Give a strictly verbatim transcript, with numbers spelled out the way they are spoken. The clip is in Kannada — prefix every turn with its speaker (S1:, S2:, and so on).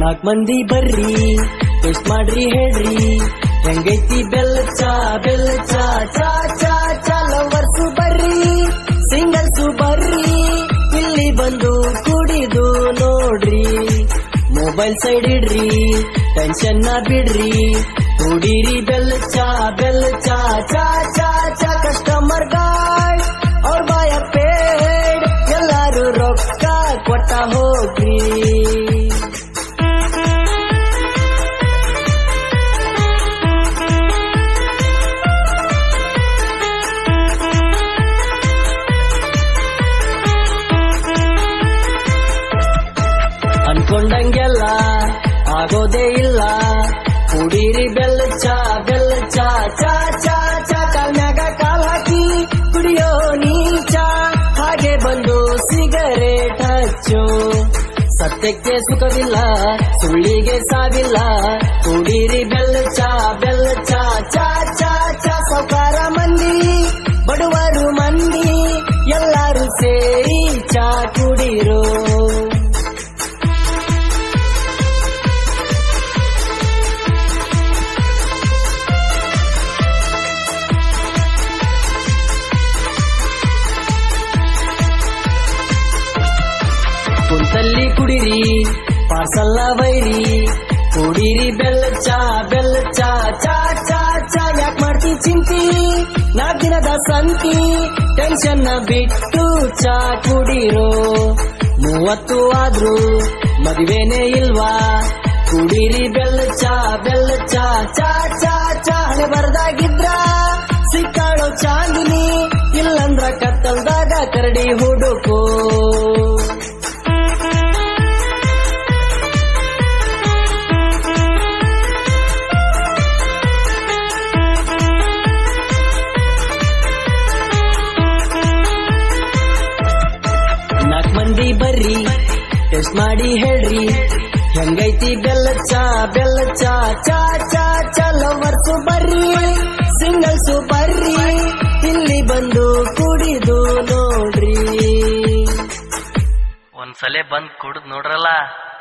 S1: ನಾಲ್ಕು ಮಂದಿ ಬರ್ರಿ ಟೇಸ್ಟ್ ಮಾಡ್ರಿ ಹೇಳ್ರಿ ಹೆಂಗೈತಿ ಬೆಲ್ಲ ಚಾ ಬೆಲ್ಲ ಚಾ ಚಾ ಚಾ ಚಾ ಲವರ್ಸು ಬರ್ರಿ ಸಿಂಗಲ್ಸು ಬರ್ರಿ ಇಲ್ಲಿ ಬಂದು ಕುಡಿದು ನೋಡ್ರಿ ಮೊಬೈಲ್ ಸೈಡ್ ಇಡ್ರಿ ಟೆನ್ಷನ್ ನ ಬಿಡ್ರಿ ಕುಡೀರಿ ಬೆಲ್ಲ ಚಾ ಬೆಲ್ಲ ಚಾ ಚಾ ಚಾ ಚಾ ಕಸ್ಟಮರ್ ಗಾರ್ಡ್ ಅವ್ರ ಬಾಯ ಪೇಡ್ ಎಲ್ಲಾರು ರೊಕ್ಕ ಕೊಟ್ಟ ಹೋಗ್ರಿ ಅನ್ಕೊಂಡಂಗೆಲ್ಲ ಆಗೋದೇ ಇಲ್ಲ ಕುಡೀರಿ ಬೆಲ್ಲ ಚಾ ಬೆಲ್ಲ ಚಾ ಚಾ ಚಾ ಚಾ ಕಾಲ್ಮ್ಯಾಗ ಕಾಲ್ ಹಾಕಿ ಕುಡಿಯೋ ನೀ ಚಾ ಹಾಗೆ ಬಂದು ಸಿಗರೇಟ್ ಹಚ್ಚು ಸತ್ಯಕ್ಕೆ ಸುಖವಿಲ್ಲ ಸುಳ್ಳಿಗೆ ಸಾವಿಲ್ಲ ಕುಡೀರಿ ಬೆಲ್ಲ ಚಾ ಬೆಲ್ಲ ಚಾ ಚಾ ಚಾ ಚಾ ಸೌಕಾರ ಮಂದಿ ಬಡವರು ಮಂದಿ ಎಲ್ಲಾರು ಸೇರಿ ಚಾ ಕುಡೀರೋ ಕುಂತಲ್ಲಿ ಕುಡಿರಿ ಪಾರ್ಸಲ್ಲ ಬೈರಿ ಕುಡೀರಿ ಬೆಲ್ಲ ಚಾ ಬೆಲ್ಲ ಚಾ ಚಾ ಚಾ ಚಾ ಯಾಕೆ ಮಾಡ್ತಿ ಚಿಂತಿ ನಾಲ್ಕು ದಿನದ ಸಂತಿ ಟೆನ್ಷನ್ ನ ಬಿಟ್ಟು ಚಾ ಕುಡೀರೋ ಮೂವತ್ತು ಆದ್ರೂ ಮದುವೆನೇ ಇಲ್ವಾ ಕುಡೀರಿ ಬೆಲ್ಲ ಚಾ ಬೆಲ್ಲ ಚಾ ಚಾ ಚಾ ಚಾ ಹಣೆ ಬರ್ದಾಗಿದ್ರ ಸಿಕ್ಕಾಳೋ ಚಾಂದಿನಿ ಇಲ್ಲಂದ್ರ ಕತ್ತಲ್ದಾಗ ಕರಡಿ ಹುಡುಕೋ ನಾಲ್ಕು ಮಂದಿ ಬರ್ರಿ ಟೆಸ್ಟ್ ಮಾಡಿ ಹೇಳ್ರಿ ಹೆಂಗೈತಿ ಬೆಲ್ಲ ಚಾ ಬೆಲ್ಲ ಚಾ ಚಾ ಚಾ ಚಾ ಲವರ್ಸು ಬರ್ರಿ ಸಿಂಗಲ್ಸು ಬರ್ರಿ ಇಲ್ಲಿ ಬಂದು ಕುಡಿದು ನೋಡ್ರಿ
S2: ಒಂದ್ಸಲ ಬಂದ್ ಕುಡಿದ್ ನೋಡ್ರಲ್ಲ.